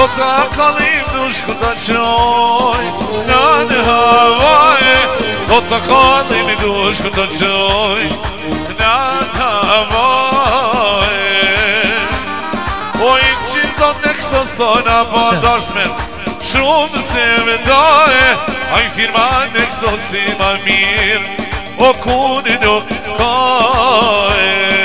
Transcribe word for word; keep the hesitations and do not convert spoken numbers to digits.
ta kalim dush ku ta qoj Në në havaje Do ta kalim dush ku ta qoj Në në havaje O i qizon në këso sona pa darsmen Shumë se me daje A i firma në këso si ma mirë O kuni nuk kaje